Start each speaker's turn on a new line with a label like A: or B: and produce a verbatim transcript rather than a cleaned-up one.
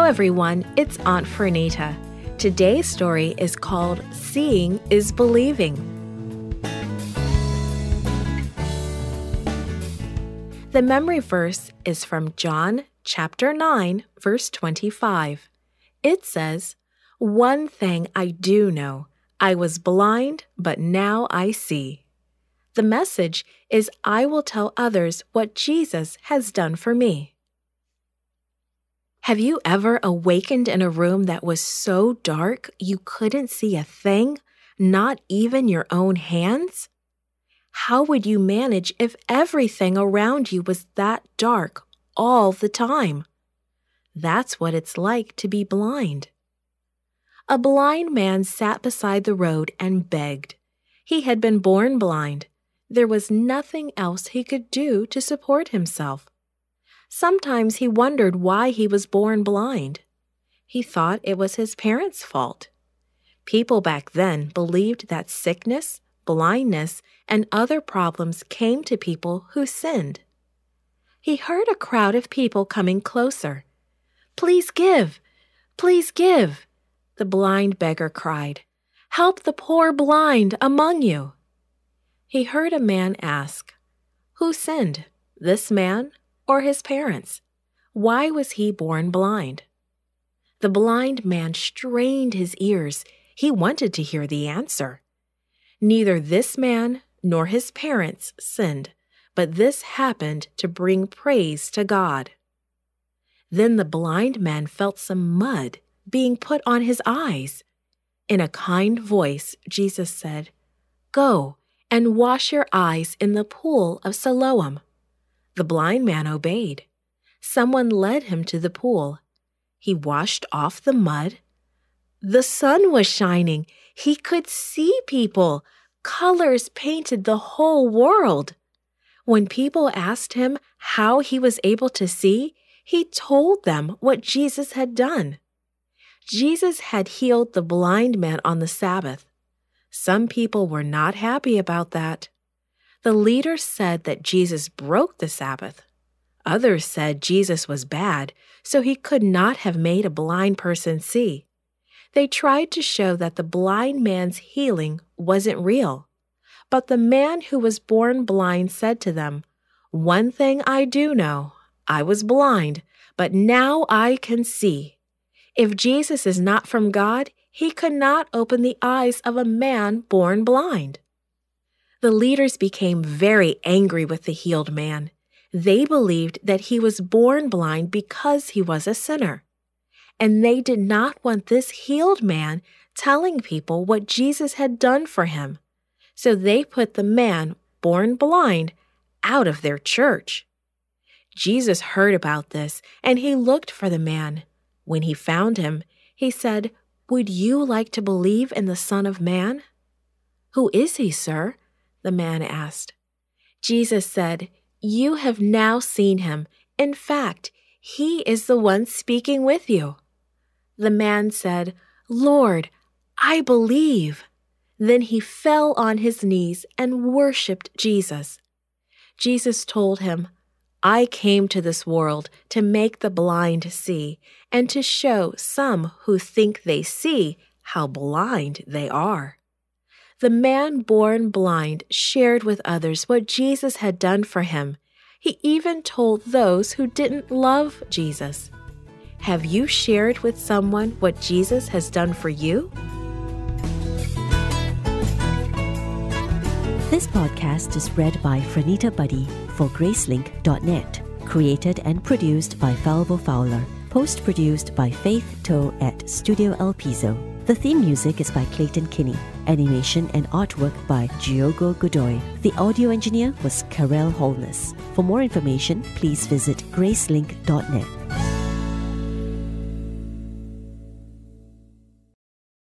A: everyone, it's Aunt Fernita. Today's story is called Seeing is Believing. The memory verse is from John chapter nine, verse twenty-five. It says, "One thing I do know, I was blind, but now I see." The message is, I will tell others what Jesus has done for me. Have you ever awakened in a room that was so dark you couldn't see a thing, not even your own hands? How would you manage if everything around you was that dark all the time? That's what it's like to be blind. A blind man sat beside the road and begged. He had been born blind. There was nothing else he could do to support himself. Sometimes he wondered why he was born blind. He thought it was his parents' fault. People back then believed that sickness, blindness, and other problems came to people who sinned. He heard a crowd of people coming closer. "Please give! Please give!" the blind beggar cried. "Help the poor blind among you." He heard a man ask, "Who sinned, this man or his parents? Why was he born blind?" The blind man strained his ears. He wanted to hear the answer. Neither this man nor his parents sinned, but this happened to bring praise to God. Then the blind man felt some mud being put on his eyes. In a kind voice, Jesus said, "Go and wash your eyes in the pool of Siloam." The blind man obeyed. Someone led him to the pool. He washed off the mud. The sun was shining. He could see people. Colors painted the whole world. When people asked him how he was able to see, he told them what Jesus had done. Jesus had healed the blind man on the Sabbath. Some people were not happy about that. The leaders said that Jesus broke the Sabbath. Others said Jesus was bad, so he could not have made a blind person see. They tried to show that the blind man's healing wasn't real. But the man who was born blind said to them, "One thing I do know, I was blind, but now I can see." If Jesus is not from God, he could not open the eyes of a man born blind. The leaders became very angry with the healed man. They believed that he was born blind because he was a sinner. And they did not want this healed man telling people what Jesus had done for him. So they put the man born blind out of their church. Jesus heard about this, and he looked for the man. When he found him, he said, "Would you like to believe in the Son of Man?" "Who is he, sir?" the man asked. Jesus said, "You have now seen him. In fact, he is the one speaking with you." The man said, "Lord, I believe." Then he fell on his knees and worshipped Jesus. Jesus told him, "I came to this world to make the blind see, and to show some who think they see how blind they are." The man born blind shared with others what Jesus had done for him. He even told those who didn't love Jesus. Have you shared with someone what Jesus has done for you?
B: This podcast is read by Fernita Buddy for Gracelink dot net. Created and produced by Falvo Fowler. Post-produced by Faith Toe at Studio El Piso. The theme music is by Clayton Kinney. Animation and artwork by Giogo Godoy. The audio engineer was Karel Holness. For more information, please visit Gracelink dot net.